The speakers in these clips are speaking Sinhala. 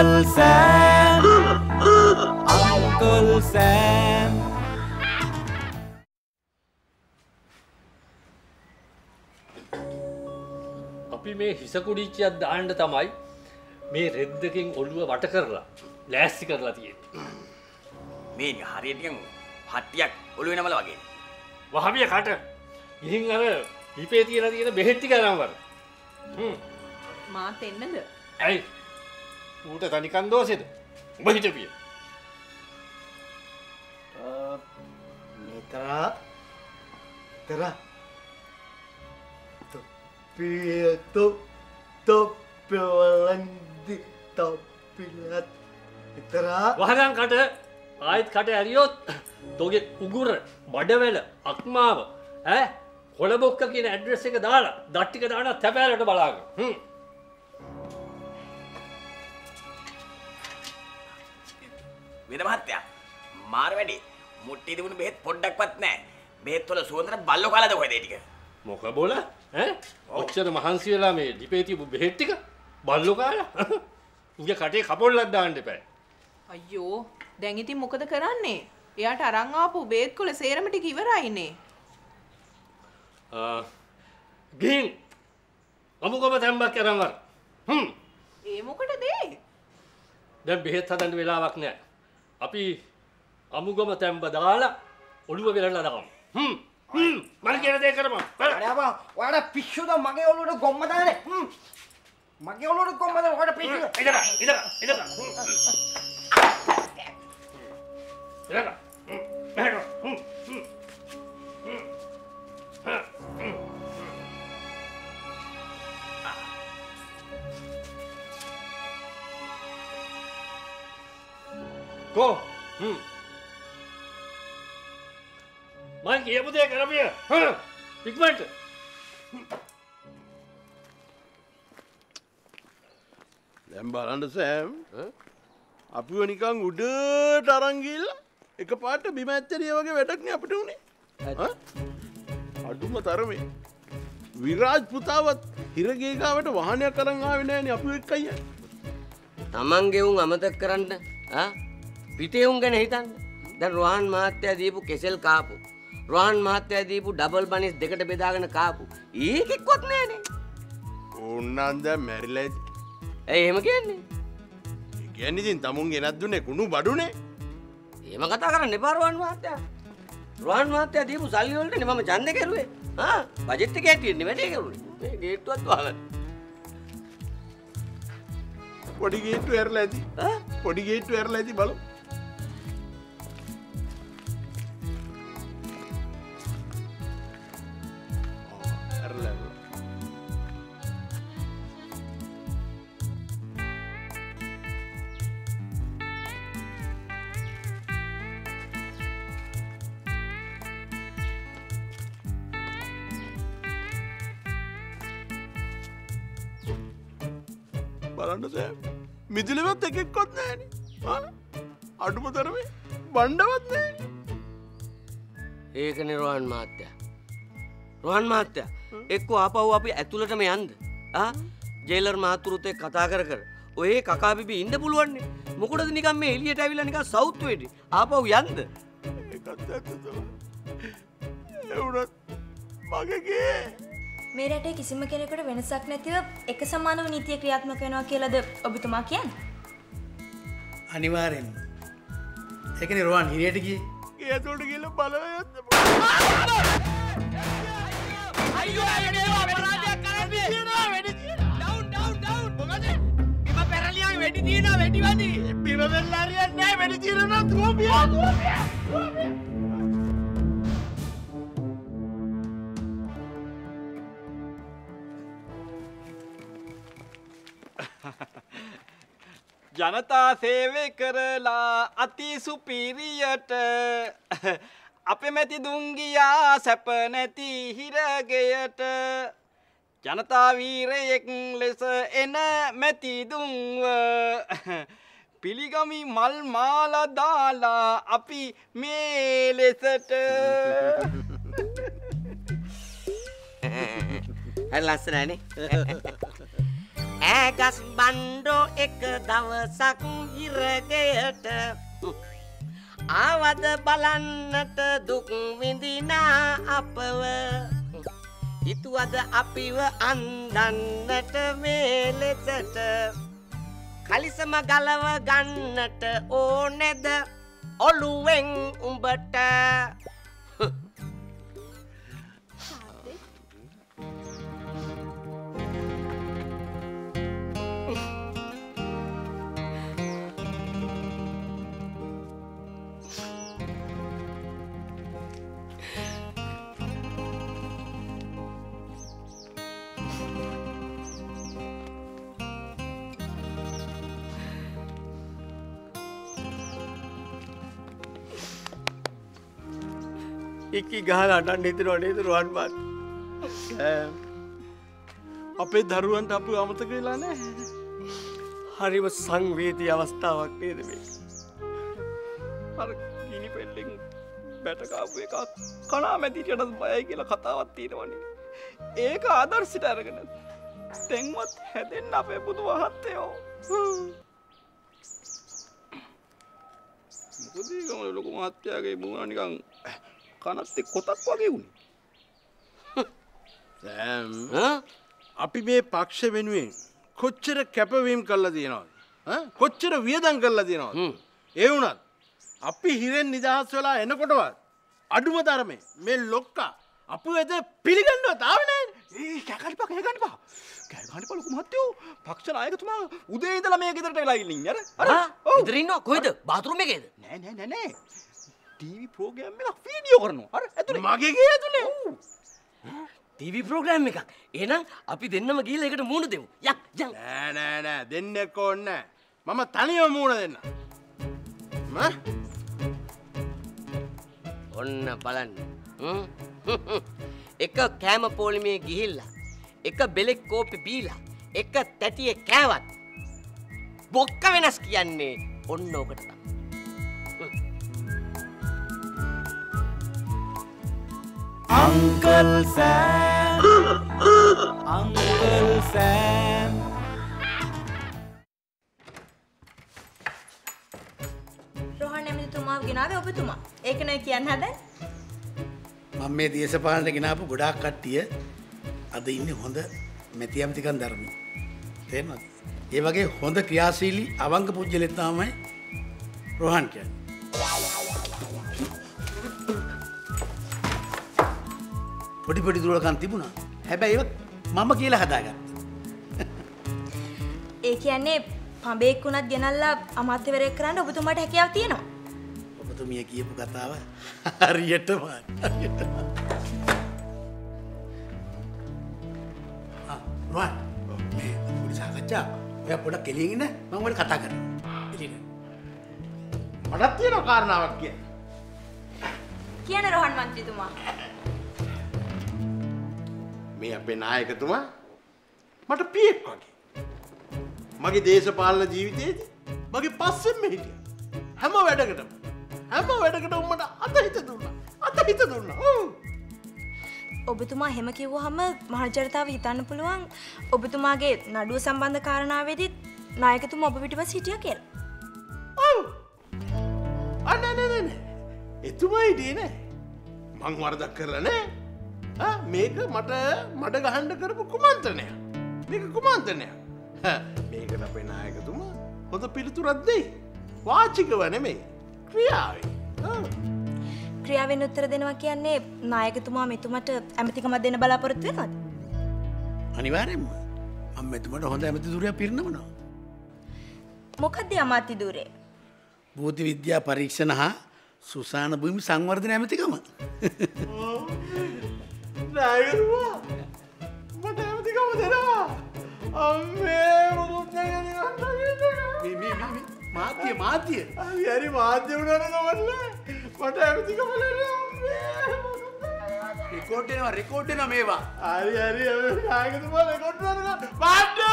Uncle Sam. Uncle Sam. අපි මේ හිස කුඩිච්චියක් දාන්න තමයි මේ රෙද්දකින් ඔළුව වට කරලා ලෑස්ති කරලා තියෙන්නේ. මේ හරියට නිකන් හට්ටියක් ඔළුවේ නමලා වගේ. වහවිය කට. ගිහින් අර දීපේ තියලා තියෙන බෙහෙත් ටික අරන් වර. මාත් එන්නද? ඇයි? ඌට තනිකන් දෝෂෙද? උඹ හිටපිය. Netra. Tera. Topelandi topilat. Netra. වහගන් කට ආයෙත් කට ඇරියොත් තෝගේ උගුර බඩවැල අක්මාව ඈ කොළබොක්ක කියන ඇඩ්‍රස් එක දාලා දත් ටික දාලා තැපෑලට බලාගන්න. වෙද මහත්තයා මාර වැඩි. මුට්ටි තිබුණු බෙහෙත් පොඩ්ඩක්වත් නැහැ. බෙහෙත් වල සුවඳට බල්ලෝ කාලාද කොහෙද ඒ ටික? මොක බෝල ඈ ඔච්චර මහන්සි වෙලා මේ දීපේ තිබු බෙහෙත් ටික බල්ලෝ කාලා උගේ කටේ කපොල්ලක් දාන්න එපා. අයියෝ දැන් ඉතින් මොකද කරන්නේ? එයාට අරන් ආපු බේත් කොළ සේරම ටික ඉවරයිනේ. ගිහින් අමුගම තැම්බක් අරන් වර. ඒ මොකටද ඒ? දැන් බෙහෙත් හදන්න වෙලාවක් නැහැ. අපි අමුගම තැම්බ දාලා ඔළුව වෙලලා දාමු. මම කියන දේ කරමු. අනේ අපා ඔයාලා පිස්සුද මගේ ඔළුවට ගොම්ම දාන්නේ? මගේ ඔළුවට ගොම්ම දාන ඔයාලා පිස්සුද? ඉතක. Go. මං කියපු දේ කරපිය. ඉක්මනට. දැන් බලන්න සෑම්. අපිව නිකන් උඩට අරන් ගිහලා එකපාරට බිම ඇත්තරිය වගේ වැඩක් නේ අපිට උනේ. අඩුම තරමේ විරාජ් පුතාවත් හිරගේ ගාවට වාහනයක් අරන් ආවේ නෑනේ අපි එක්ක අයියා. තමන්ගේ උන් අමතක කරන්න පිටේ උන් ගැන හිතන්න. දැන් රෝහන් මහත්තයා දීපු කෙසෙල් කාපු. රෝහන් මහත්තයා දීපු ඩබල් බනිස් දෙකට බෙදාගෙන කාපු. ඒකෙක්වත් නෑනේ. ඕන්නම් දැන් මැරිලා ඇති. ඇයි එහෙම කියන්නේ? ඒ කියන්නේ ඉතින් තමුන් ගෙනත් දුන්නේ කුණු බඩුනේ. එහෙම කතා කරන්න එපා රෝහන් මහත්තයා. රෝහන් මහත්තයා දීපු සල්ලි වලටනේ මම ඡන්දේ කෙරුවේ. බජට් එක ඇටියෙන්නේ වැඩේ කරුනේ. මේ ගේට්ටුවත් වහලා. පොඩි ගේට්ටු ඇරලා ඇති. පොඩි ගේට්ටු ඇරලා ඇති බලමු. බලන්න සෑම් මිදුලෙවත් එකෙක්වත් නෑනේ. අඩුම තරමේ බණ්ඩවත් නෑනේ. ඒකනේ රෝහන් මහත්තයා. රෝහන් මහත්තයා එක්කෝ ආපහු අපි ඇතුළටම යන්න. ජේලර් මහතුරුත් එක්ක කතා කර ඔය කකා බිබී ඉන්න පුළුවන්නේ. මොකටද නිකන් මේ එළියට ඇවිල්ලා නිකන් සවුත් වෙටි. ආපහු යන්න. ඒකත් ඇත්ත තමයි. ඒ වුණත් මගේගේ මේ රටේ කිසිම කෙනෙකුට වෙනසක් නැතිව එක සමානව නීතිය ක්‍රියාත්මක වෙනවා කියලාද ඔබතුමා කියන්නේ? අනිවාර්යෙන්ම. ඒකනේ රෝහන් හිරියට ගියේ. ඒ ඇතුළට ගිහලා බලයන්ද. අයියෝ අයියෝ අපරාධයක් කරන්නේ. තියනවා වෙඩි තියනවා. ඩවුන්. මොකද? බිම පෙරලියන් වෙඩි තියනවා වෙඩිවදි. බිම වෙල්ලා හරියන්නේ නැහැ වෙඩි තියනවා ගෝපියා. ජනතා සේවය කරලා අති සුපිරියට අපේ මැති දුංගියා සැප නැති හිරගෙයට ජනතා වීරයෙක් ලෙස එන මැති දුන්ව පිළිගමි මල් මාලා දාලා අපි මේ ලෙසට හරි ලස්සනයිනේ. ඈගස් බණ්ඩෝ එක දවසක් ඉරගෙයට ආවද බලන්නට දුක් විඳිනා අපව හිතුවද අපිව අන්දන්නට මේ ලෙසට කලිසම ගලව ගන්නට ඕනෙද ඔළුවෙන් උඹට ඉක්කි ගහලා අඬන්න හිතනවා නේද රුවන් මාත්? අපේ දරුවන්ට අපිව අමතක වෙලා නැහැ. හරිම සංවේදී අවස්ථාවක් නේද මේක? අර ගිනි පෙල්ලෙන් බැට කාපු එක කණා මැදිරියට බයයි කියලා කතාවක් තියෙනවනේ. ඒක ආදර්ශයට අරගෙන තෙන්වත් හැදෙන්න අපේ බුදු වහන්සේෝ. මොකද ඊගම ලොකු මහත්තයාගේ මුණ නිකන් කනත් කොටක් වගේ වුණේ. සෑම් අපි මේ පක්ෂ වෙනුවෙන් කොච්චර කැපවීම් කළා තියෙනවද? කොච්චර වියදම් කළා තියෙනවද? ඒ වුණත් අපි හිරෙන් නිදහස් වෙලා එනකොටවත් අඩුම තරමේ මේ ලොක්කා අපිව එතන පිළිගන්නවත් ආවේ නැහැ. ඒ කැකල්පා කෑ ගන්නපා ලොකු මහත්තයෝ පක්ෂ නායකතුමා උදේ ඉඳලා මේ ගෙදරට වෙලා ඉන්නේ අර ගෙදර ඉන්නව කොහෙද? බාත්රූම් එකේද? නෑ ටීවී ප්‍රෝග්‍රෑම් එකක් වීඩියෝ කරනවා. අර ඇතුලේ මගේ ගේ ඇතුලේ. ටීවී ප්‍රෝග්‍රෑම් එකක්. එහෙනම් අපි දෙන්නම ගිහලා ඒකට මූණ දෙමු. යන්. නෑ දෙන්නෙක් ඕනේ නෑ. මම තනියම මූණ දෙන්න. ඔන්න බලන්න. එක කෑම පොලිමේ ගිහිල්ලා එක බෙලෙක් කෝපි බීලා එක තැටියේ කෑවත් බොක්ක වෙනස් කියන්නේ ඔන්න ඔකට තමයි. Uncle Sam. රෝහණ ඇමතිතුමාව ගෙනාවේ ඔබතුමා. ඒක නේ කියන්න හදන්නේ. මම මේ දේශපාලනට ගෙනාපු ගොඩාක් කට්ටිය අද ඉන්නේ හොඳ මැති ඇමතිකම් ධර්මී. තේරෙනවද? ඒ වගේ හොඳ ක්‍රියාශීලී අවංක පුජ්‍යලෙක් තමයි රෝහන් කියන්නේ. පොඩි දුරකම් තිබුණා. හැබැයි ඒක මම කියලා හදාගත්තා. ඒ කියන්නේ පඹේක් වුණත් ගෙනල්ලා අමාත්‍යවරයෙක් කරන්න ඔබතුමාට හැකියාව තියෙනවා. ඔබතුමිය කියපු කතාව හරියටම. රුවන් මේ පොඩි සාකච්ඡා ඔයා පොඩක් එළියෙන් ඉන්න මම ඔයාලට කතා කරනවා. එළියෙන්. මටත් තියෙන කාරණාවක් කියන්න. කියන රෝහන් මන්ත්‍රීතුමා. මේ අපේ නායකතුමා මට පියෙක් වගේ. මගේ දේශපාලන ජීවිතයේදී මගේ පස්සෙන් මේ හිටියා. හැම වැඩකටම මට අතහිත දුන්නා. ඔබතුමා එහෙම කිව්වහම මහජනතාව හිතන්න පුළුවන් ඔබතුමාගේ නඩුව සම්බන්ධ කාරණාවේදී නායකතුමා ඔබ පිටිපස්ස හිටියා කියලා. ඔව්. අනේ. එතුමා හිටියේ නෑ. මං වරදක් කරලා නෑ. මේක මට ගහන්න කරපු කුමන්ත්‍රණයක්. මේකට අපේ නායකතුමා හොඳ පිළිතුරක් දෙයි. වාචිකව නෙමෙයි ක්‍රියාවෙන්. ක්‍රියාවෙන් උත්තර දෙනවා කියන්නේ නායකතුමා මෙතුමට ඇමතිකමක් දෙන්න බලාපොරොත්තු වෙනවද? අනිවාර්යෙන්ම. මම මෙතුමට හොඳ ඇමති ධුරයක් පිරිනමනවා. මොකක්ද අමාත්‍ය ධුරය? භූත විද්‍යා පරීක්ෂණ හා සුසාන භූමි සංවර්ධන ඇමතිකම. නායකතුමා මට ඇමතිකම දෙනවා. අම්මේ මොකද මාත්‍ය. හරි මාධ්‍ය වුණාට කවන්නේ. මට ඇමතිකම දෙනවා. රෙකෝඩ් වෙනවා මේවා. හරි නායකතුමා රෙකෝඩ් කරනවා. පාඩ්ඩ!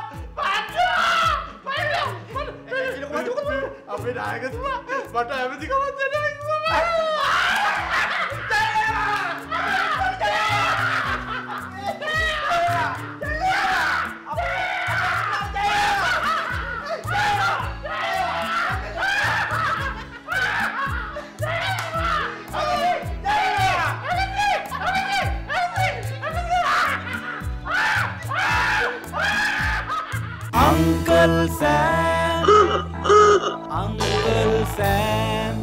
අපේ නායකතුමා මට ඇමතිකම දෙනවා. Uncle Sam.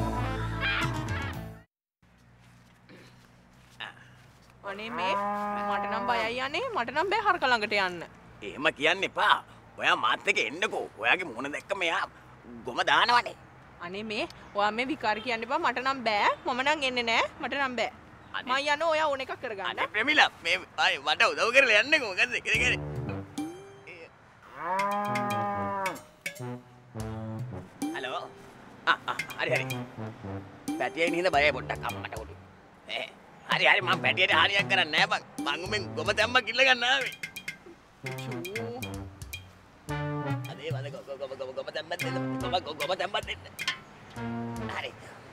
අනේ මේ මට නම් බයයි අනේ මට නම් බෑ හරක ළඟට යන්න. එහෙම කියන්න එපා. ඔයා මාත් එක්ක එන්නකෝ. ඔයාගේ මුණ දැක්ක මෙයා ගොම දානවනේ. අනේ මේ ඔයා මේ විකාර කියන්න එපා මට නම් බෑ. මම නම් එන්නේ නෑ. මට නම් බෑ. මම යනවා ඔයා ඕන එකක් කරගන්න. අනේ ප්‍රමිලා මේ අය මට උදව් කරලා යන්නකෝ. මොකද කරේ. හලෝ. හරි හරි. පැටියේ නිහින බයයි පොඩ්ඩක් අම්මට උඩු. හරි හරි මම පැටියට හානියක් කරන්නේ නෑ බං. මං උඹෙන් ගොම තැම්ම කිල්ල ගන්න ආවේ. අනේ වද ගොම තැම්මත් දෙන්න. ගොම තැම්මත් දෙන්න. හරි.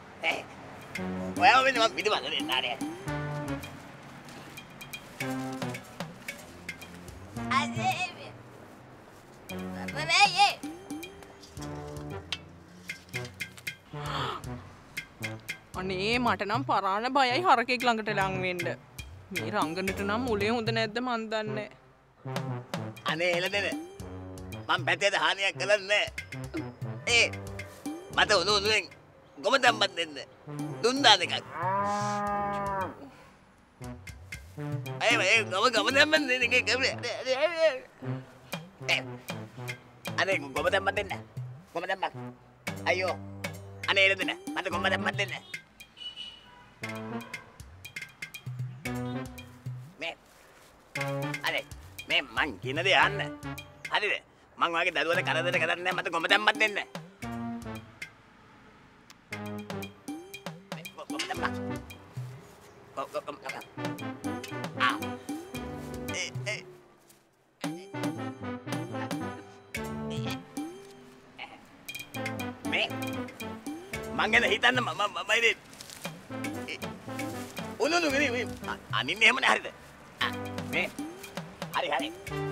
ඔයා වෙන්නේ මම පිටවල දෙන්න හරි. අනේ මට නම් පරාණ බයයි හරකෙක් ළඟට ලං වෙන්න. මේ රංගනට නම් මුලේ හොඳ නැද්ද මන් දන්නේ. අනේ එළදෙන මම පැටියට හානියක් කරන්නේ නෑ. මට උණුවෙන් ගොම තැම්මත් දෙන්න. දුන්නා දෙකක්. ඒ ගොම තැම්මත් දෙන්න එකේ කවුද? අනේ ගොම තැම්මත් දෙන්න. ගොම තැම්මත්. අයියෝ. අනේ එළදෙන මට ගොම තැම්මත් දෙන්න. අනේ මේ මං කියන දේ අහන්න. හරිද? මං ඔයාගේ දරුවට කරදර කරන්නේ නැහැ. මට ගොම තැම්මත් දෙන්න. ගොම තැම්මත්. මේ මං ගැන හිතන්න මම ඉතින් උණුනු ගිනි අනින්නේ එහෙම නෑ හරිද? මේ හරි හරි